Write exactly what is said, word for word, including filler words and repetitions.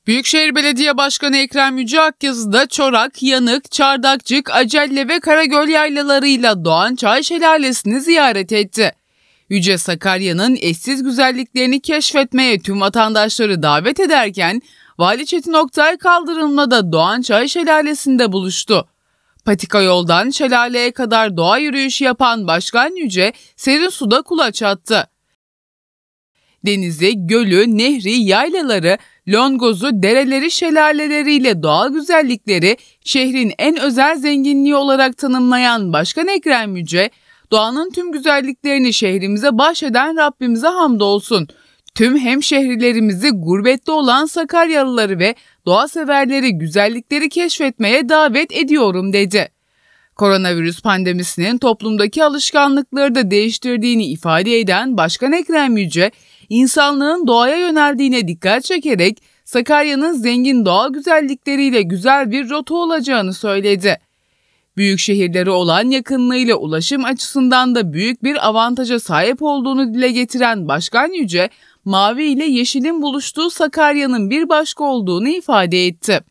Büyükşehir Belediye Başkanı Ekrem Yüce Akyazı da Çorak, Yanık, Çardakçık, Acelle ve Karagöl yaylalarıyla doğan Çay Şelalesi'ni ziyaret etti. Yüce Sakarya'nın eşsiz güzelliklerini keşfetmeye tüm vatandaşları davet ederken Vali Çetin Oktay kaldırımla doğan Çay Şelalesi'nde buluştu. Patika yoldan şelaleye kadar doğa yürüyüşü yapan Başkan Yüce serin suda kulaç attı. Denizi, gölü, nehri, yaylaları, longozu, dereleri, şelaleleriyle doğal güzellikleri şehrin en özel zenginliği olarak tanımlayan Başkan Ekrem Yüce, doğanın tüm güzelliklerini şehrimize bahşeden Rabbimize hamdolsun. Tüm hemşehrilerimizi gurbette olan Sakaryalıları ve doğa severleri güzellikleri keşfetmeye davet ediyorum dedi. Koronavirüs pandemisinin toplumdaki alışkanlıkları da değiştirdiğini ifade eden Başkan Ekrem Yüce, insanlığın doğaya yöneldiğine dikkat çekerek Sakarya'nın zengin doğal güzellikleriyle güzel bir rota olacağını söyledi. Büyük şehirlere olan yakınlığıyla ulaşım açısından da büyük bir avantaja sahip olduğunu dile getiren Başkan Yüce, mavi ile yeşilin buluştuğu Sakarya'nın bir başka olduğunu ifade etti.